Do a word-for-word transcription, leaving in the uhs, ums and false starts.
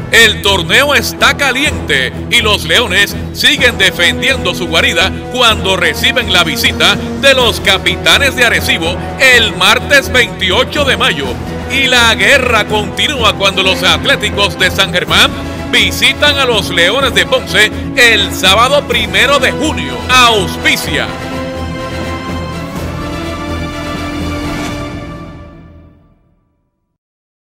El torneo está caliente y los Leones siguen defendiendo su guarida cuando reciben la visita de los Capitanes de Arecibo el martes veintiocho de mayo. Y la guerra continúa cuando los Atléticos de San Germán visitan a los Leones de Ponce el sábado primero de junio. Auspicia